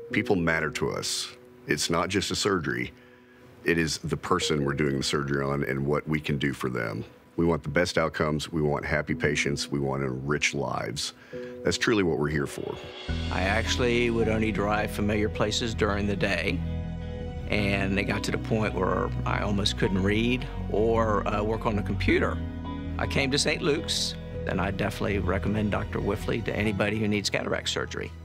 People matter to us. It's not just a surgery. It is the person we're doing the surgery on and what we can do for them. We want the best outcomes. We want happy patients. We want enriched lives. That's truly what we're here for. I actually would only drive familiar places during the day, and it got to the point where I almost couldn't read or work on the computer. I came to St. Luke's, and I definitely recommend Dr. Wipfli to anybody who needs cataract surgery.